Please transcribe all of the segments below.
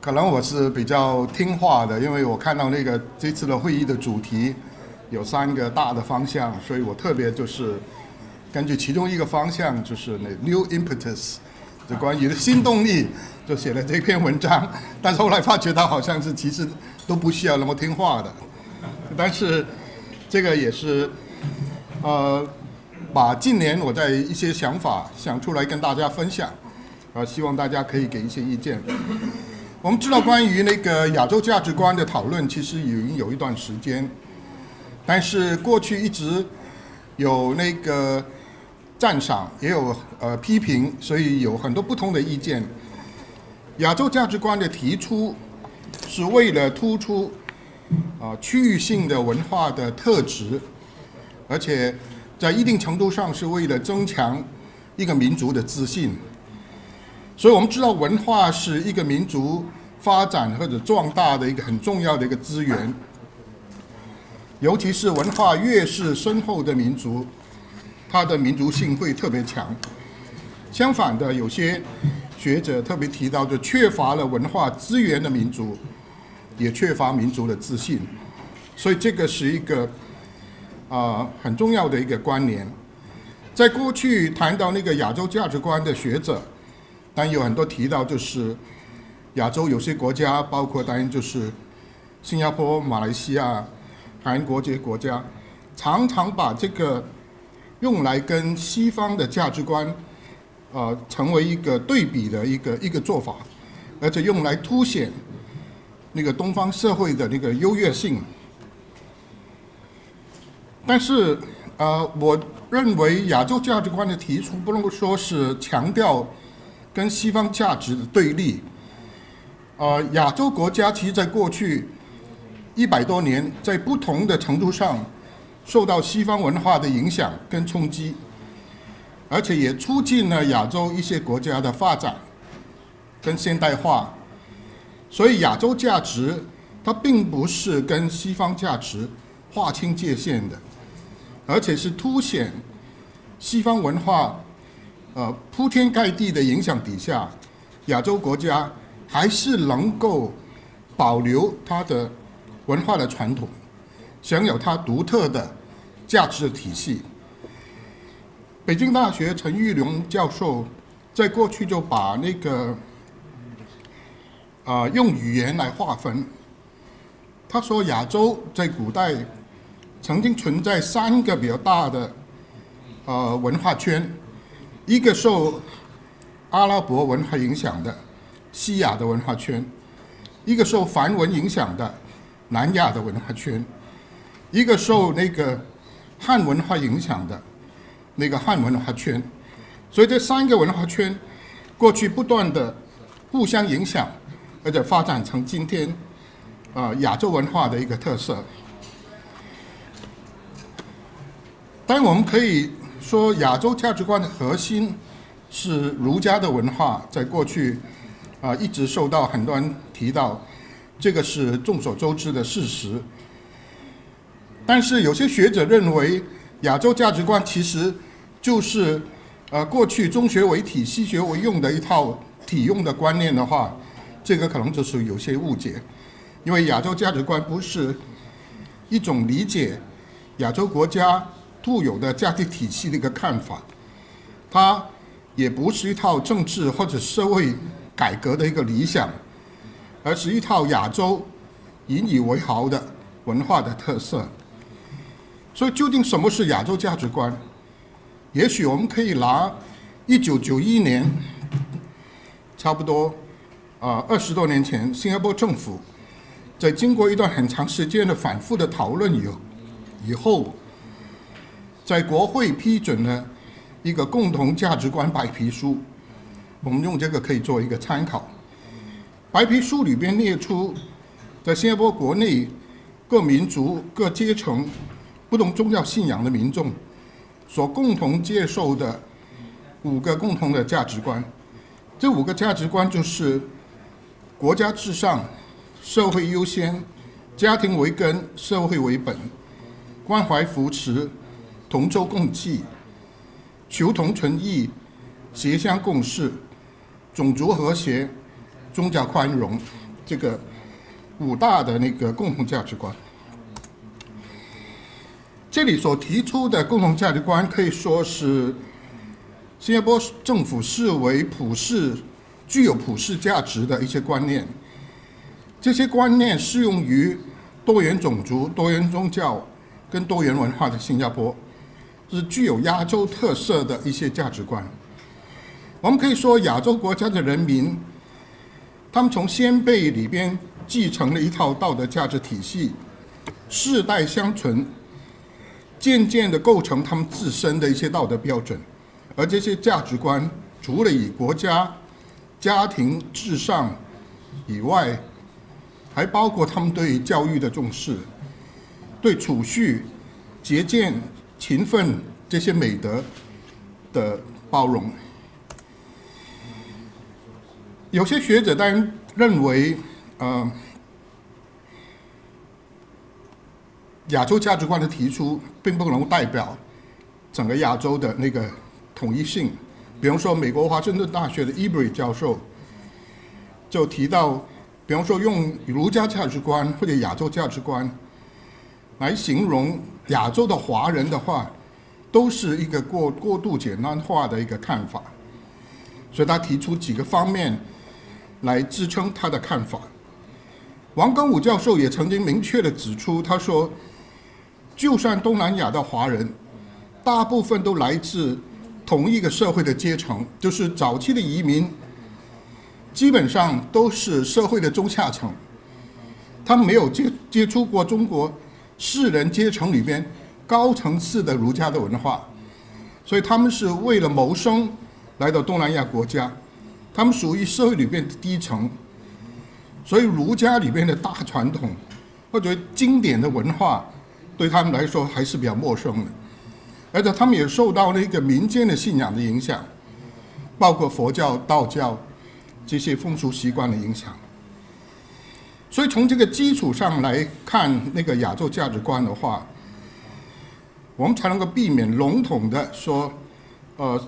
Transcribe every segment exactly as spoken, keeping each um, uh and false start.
可能我是比较听话的，因为我看到那个这次的会议的主题有三个大的方向，所以我特别就是根据其中一个方向，就是那 New Impetus， 就关于新动力，就写了这篇文章。但是后来发觉到好像是其实都不需要那么听话的，但是这个也是呃把近年我在一些想法想出来跟大家分享，呃，希望大家可以给一些意见。我们知道关于那个亚洲价值观的讨论，其实已经有一段时间，但是过去一直有那个赞赏，也有呃批评，所以有很多不同的意见。亚洲价值观的提出是为了突出啊、呃、区域性的文化的特质，而且在一定程度上是为了增强一个民族的自信。所以我们知道文化是一个民族发展或者壮大的一个很重要的一个资源，尤其是文化越是深厚的民族，它的民族性会特别强。相反的，有些学者特别提到，就缺乏了文化资源的民族，也缺乏民族的自信。所以这个是一个啊、呃、很重要的一个关联。在过去谈到那个亚洲价值观的学者，但有很多提到，就是亚洲有些国家，包括当然就是新加坡、马来西亚、韩国这些国家，常常把这个用来跟西方的价值观，呃，成为一个对比的一个一个做法，而且用来凸显那个东方社会的那个优越性。但是，呃，我认为亚洲价值观的提出，不能说是强调跟西方价值的对立。呃，亚洲国家其实在过去一百多年，在不同的程度上受到西方文化的影响跟冲击，而且也促进了亚洲一些国家的发展跟现代化。所以亚洲价值它并不是跟西方价值划清界限的，而且是凸显西方文化呃铺天盖地的影响底下，亚洲国家还是能够保留它的文化的传统，享有它独特的价值的体系。北京大学陈玉龙教授在过去就把那个啊、呃、用语言来划分，他说亚洲在古代曾经存在三个比较大的呃文化圈，一个受阿拉伯文化影响的西亚的文化圈，一个受梵文影响的南亚的文化圈，一个受那个汉文化影响的那个汉文化圈。所以这三个文化圈过去不断的互相影响，而且发展成今天啊、呃、亚洲文化的一个特色。当然我们可以说亚洲价值观的核心是儒家的文化，在过去啊、呃，一直受到很多人提到，这个是众所周知的事实。但是有些学者认为，亚洲价值观其实就是呃过去中学为体、西学为用的一套体用的观念的话，这个可能就是有些误解。因为亚洲价值观不是一种理解亚洲国家固有的价值体系的一个看法，它也不是一套政治或者社会改革的一个理想，而是一套亚洲引以为豪的文化的特色。所以究竟什么是亚洲价值观？也许我们可以拿一九九一年，差不多啊二十多年前，新加坡政府在经过一段很长时间的反复的讨论以后，以后在国会批准了一个共同价值观白皮书，我们用这个可以做一个参考。白皮书里边列出，在新加坡国内各民族、各阶层、不同宗教信仰的民众所共同接受的五个共同的价值观。这五个价值观就是国家至上、社会优先、家庭为根、社会为本、关怀扶持、同舟共济、求同存异、协相共事、种族和谐、宗教宽容。 这个五大的那个共同价值观。这里所提出的共同价值观可以说是新加坡政府视为普世、具有普世价值的一些观念。这些观念适用于多元种族、多元宗教跟多元文化的新加坡，是具有亚洲特色的一些价值观。我们可以说，亚洲国家的人民，他们从先辈里边继承了一套道德价值体系，世代相传，渐渐地构成他们自身的一些道德标准。而这些价值观，除了以国家、家庭至上以外，还包括他们对教育的重视，对储蓄、节俭、勤奋这些美德的包容。有些学者当然认为，呃，亚洲价值观的提出并不能代表整个亚洲的那个统一性。比方说，美国华盛顿大学的伊布瑞教授就提到，比方说用儒家价值观或者亚洲价值观来形容亚洲的华人的话，都是一个过过度简单化的一个看法。所以他提出几个方面来支撑他的看法。王庚武教授也曾经明确地指出，他说，就算东南亚的华人，大部分都来自同一个社会的阶层，就是早期的移民，基本上都是社会的中下层，他们没有接接触过中国士人阶层里边高层次的儒家的文化，所以他们是为了谋生来到东南亚国家，他们属于社会里边的低层，所以儒家里边的大传统或者经典的文化对他们来说还是比较陌生的，而且他们也受到那个民间的信仰的影响，包括佛教、道教这些风俗习惯的影响。所以从这个基础上来看那个亚洲价值观的话，我们才能够避免笼统的说，呃，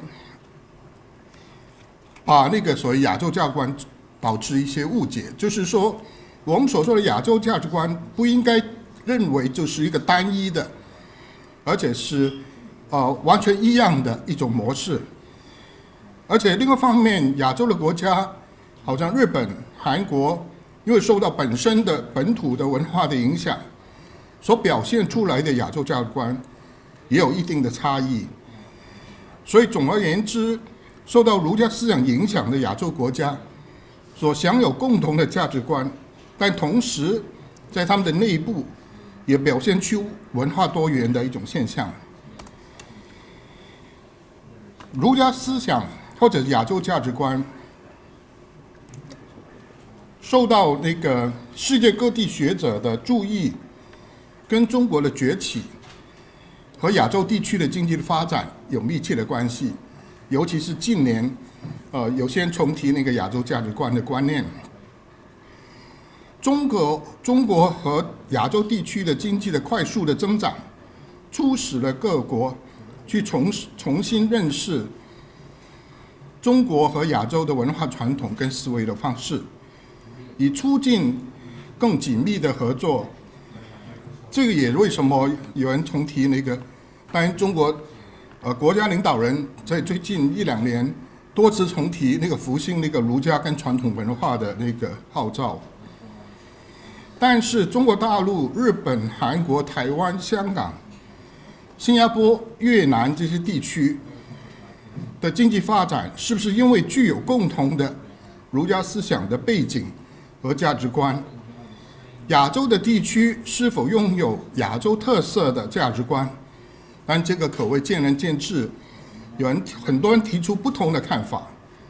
把那个所谓亚洲价值观导致一些误解。就是说，我们所说的亚洲价值观不应该认为就是一个单一的，而且是呃完全一样的一种模式。而且另一方面，亚洲的国家，好像日本、韩国，因为受到本身的本土的文化的影响，所表现出来的亚洲价值观也有一定的差异。所以总而言之，受到儒家思想影响的亚洲国家所享有共同的价值观，但同时在他们的内部也表现出文化多元的一种现象。儒家思想或者亚洲价值观受到那个世界各地学者的注意，跟中国的崛起和亚洲地区的经济的发展有密切的关系。尤其是近年，呃，有些人重提那个亚洲价值观的观念。中国、中国和亚洲地区的经济的快速的增长，促使了各国去重重新认识中国和亚洲的文化传统跟思维的方式，以促进更紧密的合作。这个也为什么有人重提那个，当然中国。呃，国家领导人在最近一两年多次重提那个复兴那个儒家跟传统文化的那个号召，但是中国大陆、日本、韩国、台湾、香港、新加坡、越南这些地区的经济发展，是不是因为具有共同的儒家思想的背景和价值观？亚洲的地区是否拥有亚洲特色的价值观？但这个可谓见仁见智，有人很多人提出不同的看法。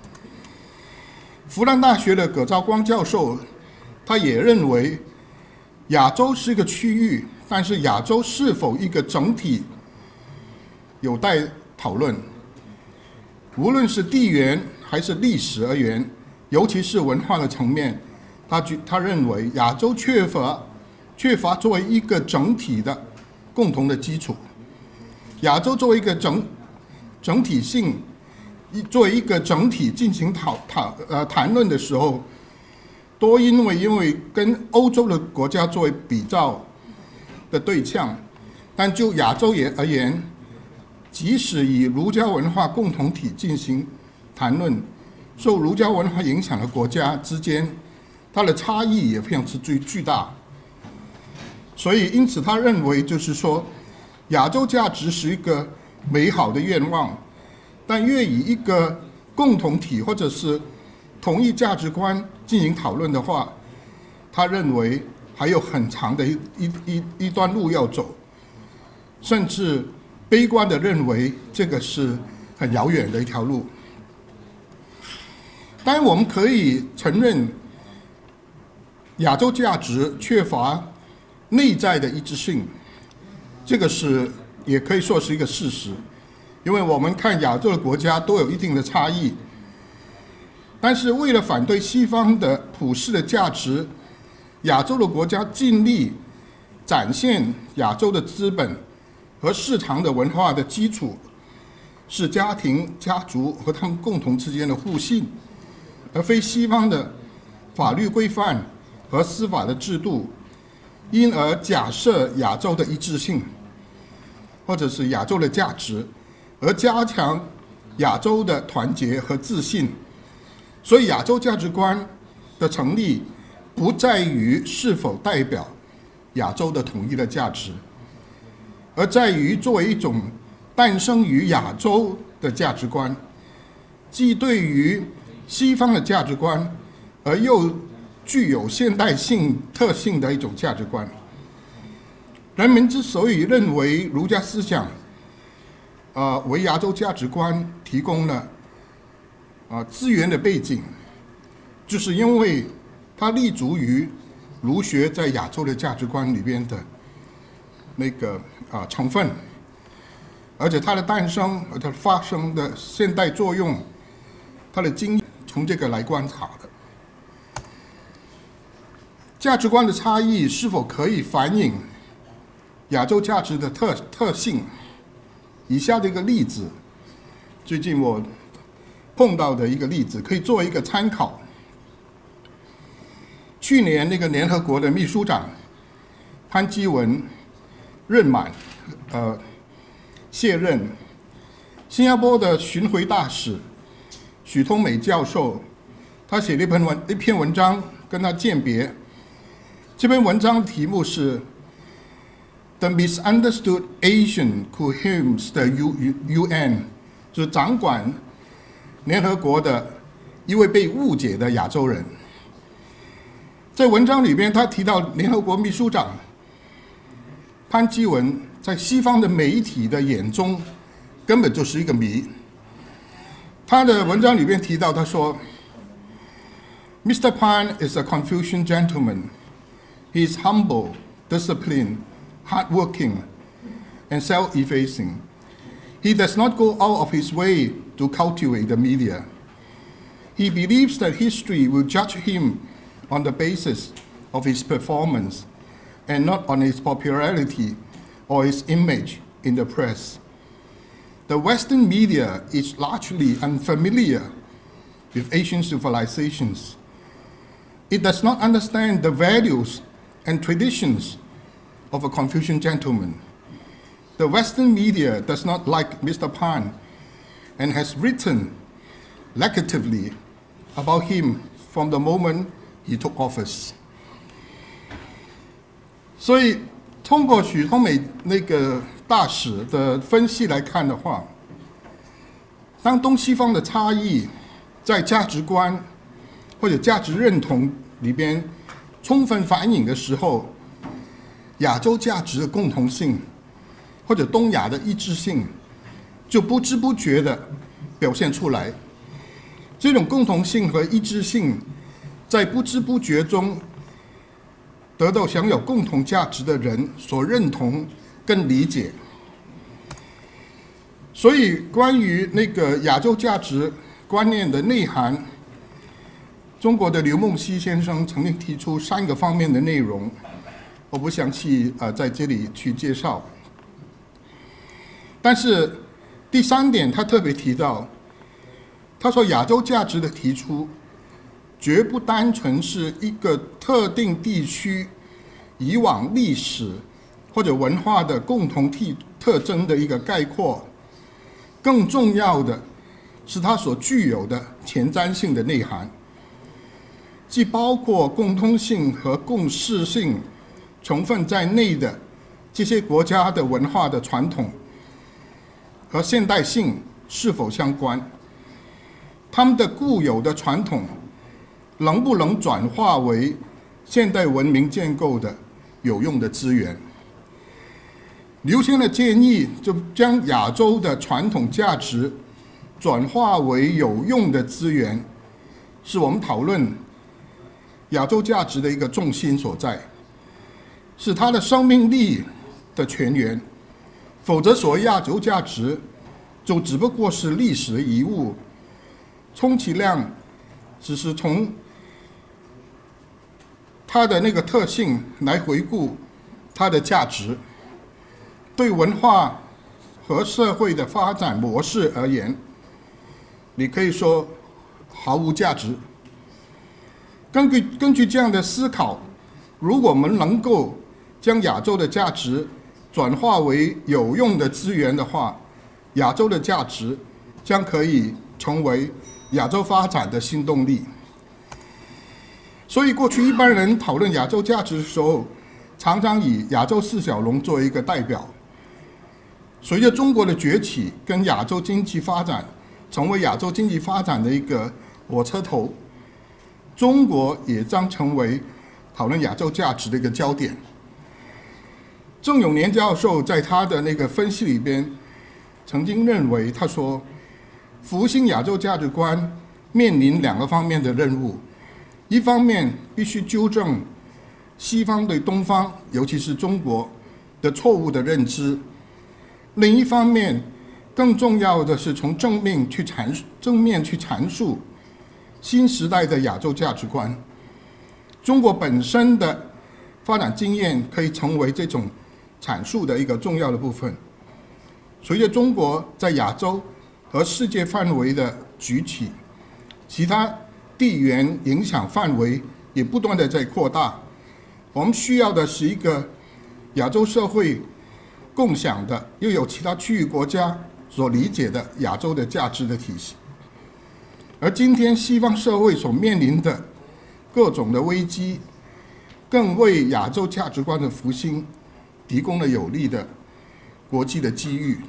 复旦大学的葛兆光教授，他也认为，亚洲是一个区域，但是亚洲是否一个整体，有待讨论。无论是地缘还是历史而言，尤其是文化的层面，他他认为亚洲缺乏缺乏作为一个整体的共同的基础。亚洲作为一个整整体性，作为一个整体进行讨讨呃谈论的时候， 多因为因为跟欧洲的国家作为比较的对象，但就亚洲也而言，即使以儒家文化共同体进行谈论，受儒家文化影响的国家之间，它的差异也非常之巨巨大。所以，因此他认为，就是说，亚洲价值是一个美好的愿望，但越以一个共同体或者是同一价值观进行讨论的话，他认为还有很长的一一一一段路要走，甚至悲观地认为这个是很遥远的一条路。当然，我们可以承认亚洲价值缺乏内在的一致性，这个是也可以说是一个事实，因为我们看亚洲的国家都有一定的差异。但是为了反对西方的普世的价值，亚洲的国家尽力展现亚洲的资本和市场的文化的基础是家庭、家族和他们共同之间的互信，而非西方的法律规范和司法的制度，因而假设亚洲的一致性，或者是亚洲的价值，而加强亚洲的团结和自信。所以亚洲价值观的成立不在于是否代表亚洲的统一的价值，而在于作为一种诞生于亚洲的价值观，既对于西方的价值观，而又具有现代性特性的一种价值观。人们之所以认为儒家思想，呃，为亚洲价值观提供了啊资源的背景，就是因为它立足于儒学在亚洲的价值观里边的那个啊成分，而且它的诞生和它发生的现代作用，它的经验从这个来观察的。价值观的差异是否可以反映亚洲价值的特特性？以下的一个例子，最近我碰到的一个例子，可以作为一个参考。去年那个联合国的秘书长潘基文任满，呃，卸任。新加坡的巡回大使许通美教授，他写了一篇文一篇文章跟他鉴别。这篇文章题目是 The Misunderstood Asian Who Hymns the U N， 就是掌管联合国的一位被误解的亚洲人。在文章里边，他提到联合国秘书长潘基文在西方的媒体的眼中根本就是一个谜。他的文章里边提到，他说 Mister Pan is a Confucian gentleman. He is humble, disciplined, hardworking, and self-effacing. He does not go out of his way to cultivate the media. He believes that history will judge him on the basis of his performance and not on his popularity or his image in the press. The Western media is largely unfamiliar with Asian civilizations. It does not understand the values and traditions of a Confucian gentleman. The Western media does not like Mister Pan and has written negatively about him from the moment he took office. 所以，通过许通美那个大使的分析来看的话，当东西方的差异在价值观或者价值认同里边充分反映的时候，亚洲价值的共同性或者东亚的一致性就不知不觉地表现出来。这种共同性和一致性在不知不觉中得到享有共同价值的人所认同跟理解。所以关于那个亚洲价值观念的内涵，中国的刘梦溪先生曾经提出三个方面的内容，我不详细呃在这里去介绍。但是第三点他特别提到，他说亚洲价值的提出绝不单纯是一个特定地区以往历史或者文化的共同特特征的一个概括，更重要的是它所具有的前瞻性的内涵，既包括共通性和共识性成分在内的这些国家的文化的传统和现代性是否相关，他们的固有的传统能不能转化为现代文明建构的有用的资源。刘先的建议就将亚洲的传统价值转化为有用的资源，是我们讨论亚洲价值的一个重心所在，是它的生命力的泉源。否则所谓亚洲价值就只不过是历史的遗物，充其量只是从它的那个特性来回顾它的价值。对文化和社会的发展模式而言，你可以说毫无价值。根据根据这样的思考，如果我们能够将亚洲的价值转化为有用的资源的话，亚洲的价值将可以成为亚洲发展的新动力。所以过去一般人讨论亚洲价值的时候，常常以亚洲四小龙作为一个代表。随着中国的崛起跟亚洲经济发展，成为亚洲经济发展的一个火车头，中国也将成为讨论亚洲价值的一个焦点。郑永年教授在他的那个分析里边曾经认为，他说复兴亚洲价值观面临两个方面的任务，一方面必须纠正西方对东方，尤其是中国的错误的认知，另一方面更重要的是从正面去阐述正面去阐述新时代的亚洲价值观。中国本身的发展经验可以成为这种阐述的一个重要的部分。随着中国在亚洲和世界范围的崛起，其他地缘影响范围也不断的在扩大。我们需要的是一个亚洲社会共享的，又有其他区域国家所理解的亚洲的价值的体系。而今天西方社会所面临的各种的危机，更为亚洲价值观的复兴提供了有利的国际的机遇。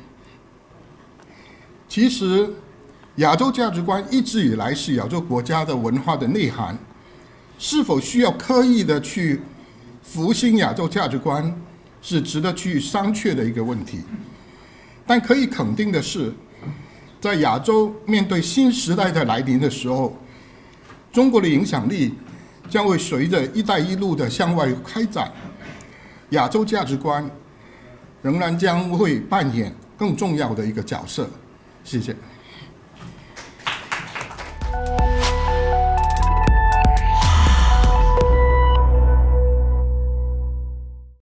其实亚洲价值观一直以来是亚洲国家的文化的内涵，是否需要刻意的去复兴亚洲价值观，是值得去商榷的一个问题。但可以肯定的是，在亚洲面对新时代的来临的时候，中国的影响力将会随着“一带一路”的向外开展，亚洲价值观仍然将会扮演更重要的一个角色。谢谢。